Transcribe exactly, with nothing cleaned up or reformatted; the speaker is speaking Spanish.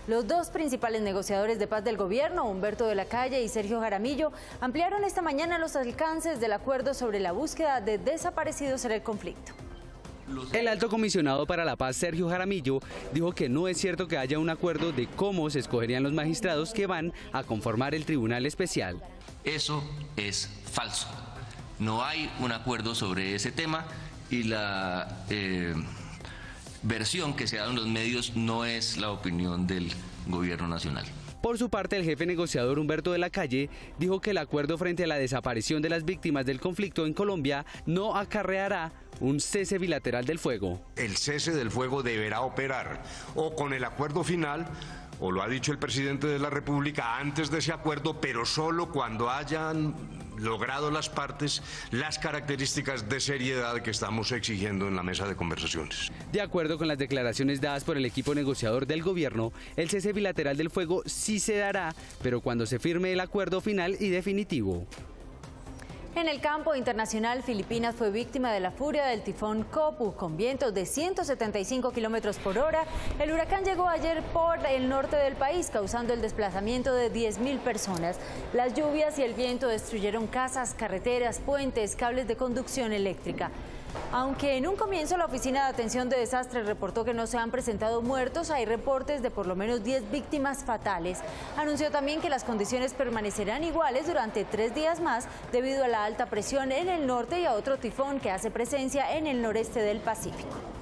Los dos principales negociadores de paz del gobierno, Humberto de la Calle y Sergio Jaramillo, ampliaron esta mañana los alcances del acuerdo sobre la búsqueda de desaparecidos en el conflicto. El alto comisionado para la paz, Sergio Jaramillo, dijo que no es cierto que haya un acuerdo de cómo se escogerían los magistrados que van a conformar el Tribunal Especial. Eso es falso. No hay un acuerdo sobre ese tema y la eh, versión que se ha dado en los medios no es la opinión del Gobierno Nacional. Por su parte, el jefe negociador Humberto de la Calle dijo que el acuerdo frente a la desaparición de las víctimas del conflicto en Colombia no acarreará un cese bilateral del fuego. El cese del fuego deberá operar o con el acuerdo final, o lo ha dicho el presidente de la República antes de ese acuerdo, pero solo cuando hayan logrado las partes las características de seriedad que estamos exigiendo en la mesa de conversaciones. De acuerdo con las declaraciones dadas por el equipo negociador del gobierno, el cese bilateral del fuego sí se dará, pero cuando se firme el acuerdo final y definitivo. En el campo internacional, Filipinas fue víctima de la furia del tifón Kopu. Con vientos de ciento setenta y cinco kilómetros por hora, el huracán llegó ayer por el norte del país, causando el desplazamiento de diez mil personas. Las lluvias y el viento destruyeron casas, carreteras, puentes, cables de conducción eléctrica. Aunque en un comienzo la Oficina de Atención de Desastres reportó que no se han presentado muertos, hay reportes de por lo menos diez víctimas fatales. Anunció también que las condiciones permanecerán iguales durante tres días más debido a la alta presión en el norte y a otro tifón que hace presencia en el noreste del Pacífico.